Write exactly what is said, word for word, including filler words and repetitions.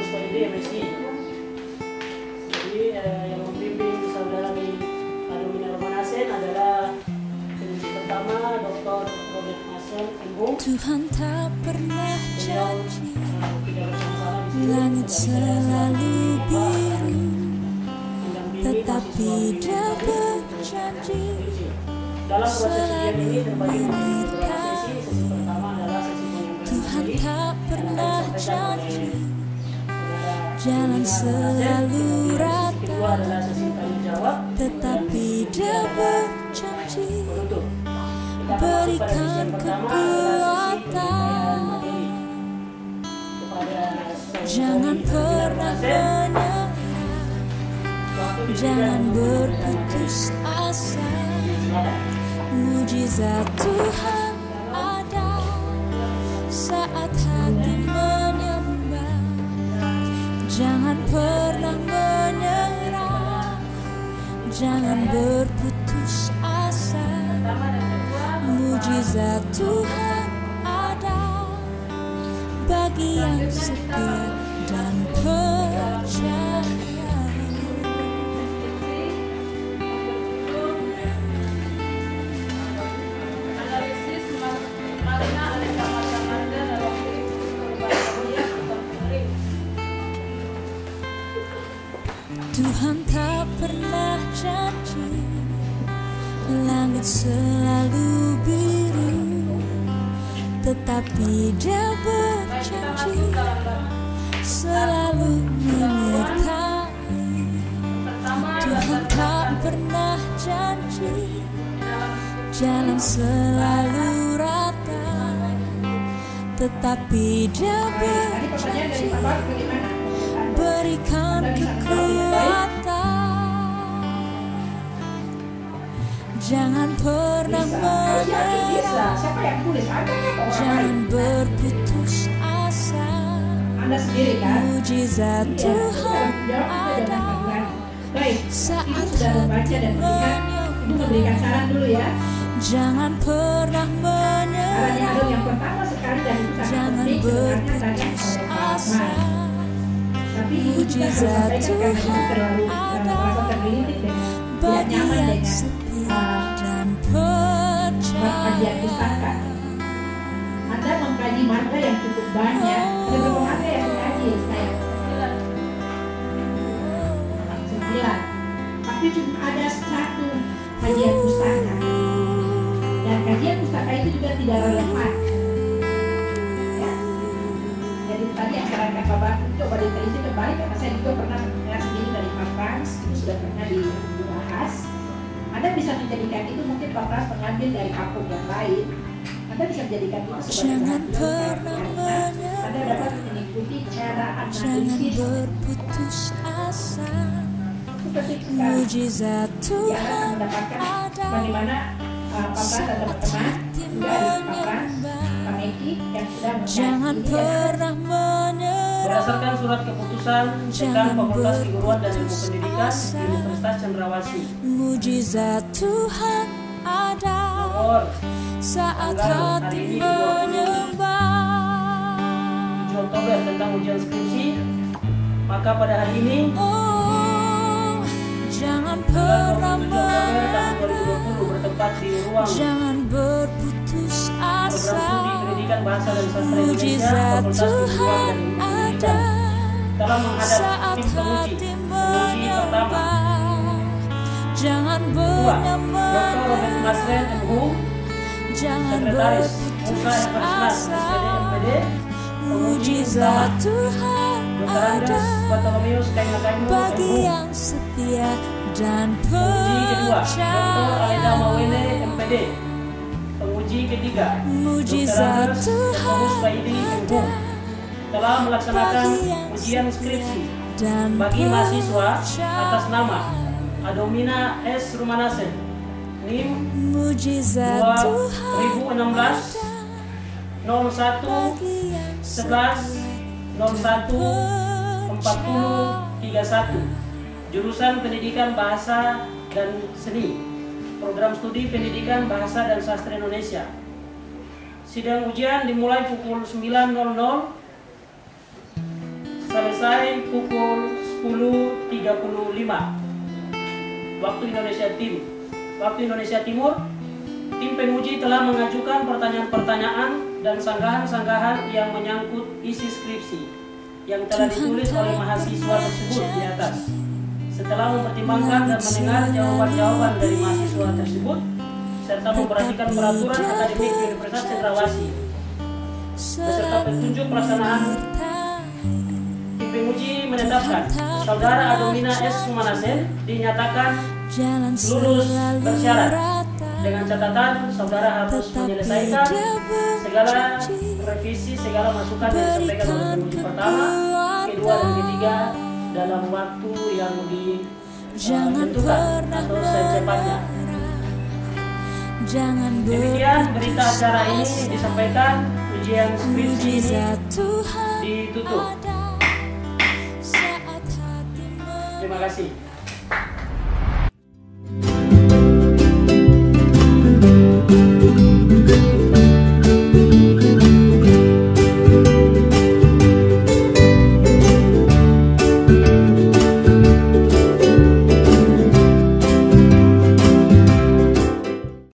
mahasiswa ini M S I. Jadi eh, yang membimbing saudari Adomina Romanasen adalah peneliti pertama Doktor Robert Nasen M Hum. Tuhan tak pernah janji langit selalu biru, tetapi Dia berjanji selalu melahirkan. Tuhan tak pernah janji jalan selalu rata, tetapi Dia berjanji berikan kekuatan. Jangan pernah menyerah, jangan berputus asa. Mujizat Tuhan ada saat hati menyembah. Jangan pernah menyerah, jangan berputus asa. Mujizat Tuhan ada bagi yang setia dan percaya. Tuhan tak pernah janji langit selalu biru, tetapi Dia berjanji selalu menyertai. Tuhan tak pernah janji jalan selalu rata, tetapi Dia berjanji berikan kekuatan. Jangan pernah menyerah, jangan berputus asa. Mujizat Tuhan ada saat hati menyembah. Jangan pernah menyerah, jangan berputus asa. Mujizat Tuhan ada bagi yang setia dan percaya. Anda mengkaji marga yang cukup banyak. Beberapa marga yang dikaji saya sembilan, tapi cuma ada satu kajian pustaka, dan kajian pustaka itu juga tidak relevan. Ya. Jadi tadi acara Bapak coba diteliti kembali, karena saya juga pernah mendengar sendiri dari Pak Frans, itu sudah pernah dibahas. Anda bisa menjadikan itu, mungkin Pak Frans mengambil dari kampung yang lain. Anda bisa menjadikan itu sebagai bahan, Anda dapat mengikuti cara analisis. Jangan berputus asa. Mujizat Tuhan ada bagaimana Pak Frans dan teman-teman dari Pak Frans, Pak Meki yang sudah mengaji. Jangan pernah menyerah. Berdasarkan surat keputusan Dekan Fakultas Keguruan dan Ilmu Pendidikan Universitas Cendrawasih, mujizat Tuhan ada saat hati menyembah. tujuh Oktober tentang ujian skripsi, maka pada hari ini Oh, jangan pernah tahun dua ribu dua puluh bertempat di ruang jangan berputus program studi asa. pendidikan bahasa dan sastra Indonesia Mujizat Fakultas Keguruan Tuhan dan Ilmu ada Pendidikan telah menghadap saat tim penguji. hati Penguji pertama, menyembah. Jangan kedua, pernah Doktor Robert Nasen M Hum, jangan Sekretaris berputus Musa Evarismas S P D M P D, penguji Mujizat utama Tuhan Doktor ada Andres Bartolomeus Kainakainu M bagi Hum, yang setia dan penguji kedua Doktor Aleda Mawene percaya. M P D, penguji ketiga Doktor Mujizat Andres Tuhan Baidi M ada Hum telah melaksanakan bagi yang ujian setia skripsi dan bagi mahasiswa percaya. atas nama Adomina S. Romanasen, N I M Mujizat dua Tuhan ribu enam belas nol satu bagi yang sebelas nol satu empat puluh tiga satu, jurusan Pendidikan Bahasa dan Seni, program studi Pendidikan Bahasa dan Sastra Indonesia. Sidang ujian dimulai pukul sembilan nol nol, selesai selesai pukul sepuluh tiga puluh lima waktu Indonesia Timur. Waktu Indonesia Timur, tim penguji telah mengajukan pertanyaan-pertanyaan dan sanggahan-sanggahan yang menyangkut isi skripsi yang telah ditulis oleh mahasiswa tersebut di atas. Setelah mempertimbangkan dan mendengar jawaban-jawaban dari mahasiswa tersebut, serta memperhatikan peraturan akademik Universitas Cendrawasih beserta petunjuk pelaksanaan, tim penguji menetapkan Saudara Adomina S. Sumanasen dinyatakan lulus bersyarat. Dengan catatan, saudara harus menyelesaikan segala revisi, segala masukan yang disampaikan oleh penguji pertama, kedua, dan ketiga dalam waktu yang ditentukan atau secepatnya. Demikian berita acara ini disampaikan. Ujian skripsi ini ditutup. Terima kasih.